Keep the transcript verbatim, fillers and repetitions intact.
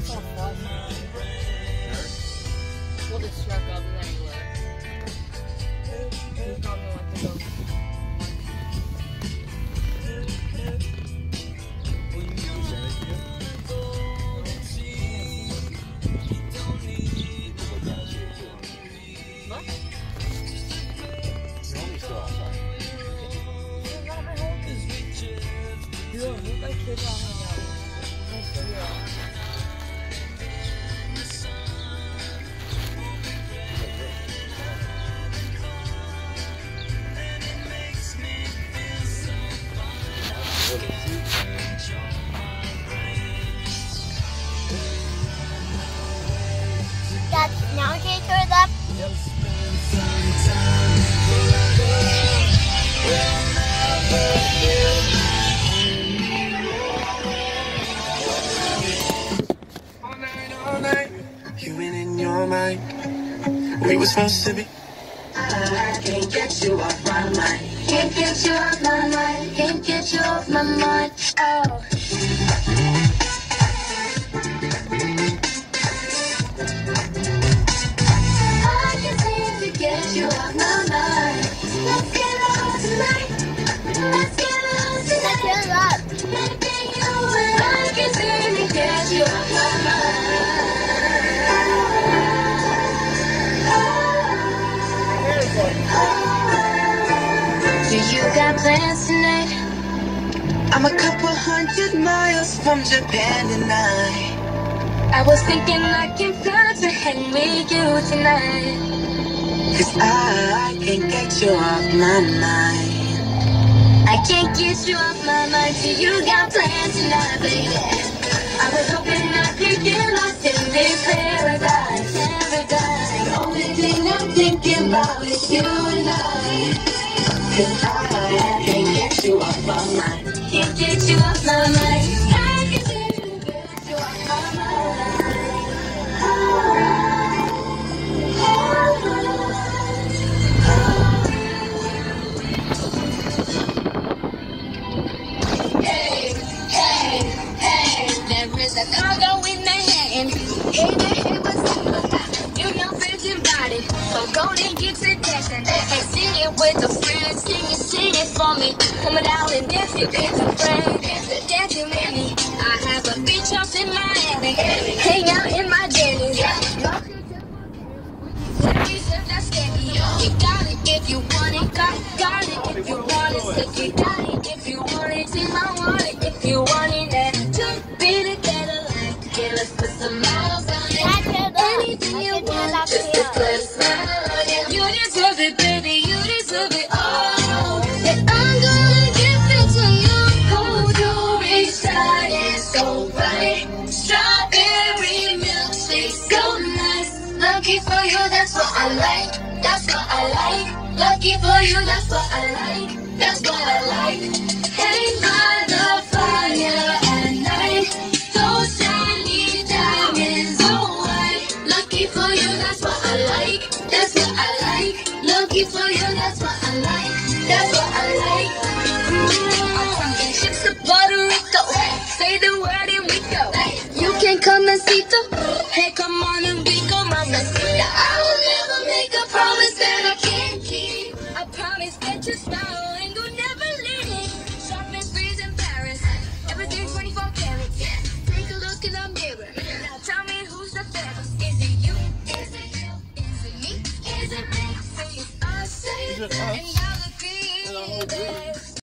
saw flies. We'll just struck up anyway. He probably went to go. Will you send it to you? What? You're only still outside. Yeah, look like kids are hanging out. Yeah. Dad, now can you turn it up? Yep. All night, all night, you been in your mind. We were supposed to be. I can't get you off my mind. Can't get you off my mind. Can't get you off my mind. Oh. I can't seem to get you off my mind. Let's get lost tonight. Let's get lost tonight. Let's turn it up. Maybe you and I can seem to get you off my mind. Do you got plans tonight? I'm a couple hundred miles from Japan tonight. I was thinking I can fly to hang with you tonight. Cause I, I can't get you off my mind. I can't get you off my mind till you got plans tonight, baby. I was hoping I could get lost in this paradise, paradise. The only thing I'm thinking about is you and I. Cause I can't get you off my mind. Can't get you off my mind. I can't seem to get you off my mind. Hey, hey, hey, there is a cargo in the hand. Hey, there, hey, what's up? You know, virgin body. So go and get to dancing. Hey, sing it with a friend. Sing it, sing it for me. Come down and dance it with a friend. Dance it, dancing with me. I have a beach house in Miami. Hang out in my Denny's. You got it if you want it. Got, got it if you want it. Say you got it if you want it. See my wallet if you want it. And to be together like together. Let's put some miles on it. Dad, turn it up. Anything you I can turn it want, up just for to you. put a smile on it. You deserve it, baby. You deserve it all. And I'm gonna give it to you. Hold your wrist tight and so bright. Strawberry milkshake, so nice. Lucky for you, that's what I like. That's what I like. Lucky for you, that's what I like. That's what I like. Hang by the fire at night. Those shiny diamonds, oh white. Lucky for you, that's what I like. That's what I like. Lucky for you, that's what I like. That's what I like. I'm talking chips to Puerto Rico. Say the word and we go. You can come and see the. Hey, come on and be come on and see. I will never make a promise that I can't keep. I promise that your style ain't gonna never leave. Shopping sprees in Paris. Everything twenty-four carats. Take a look in the mirror. Now tell me who's the fairest. Is it you? Is it you? Is it me? Is it me? Say it's us. Is it us? And y'all agree. And I hope we-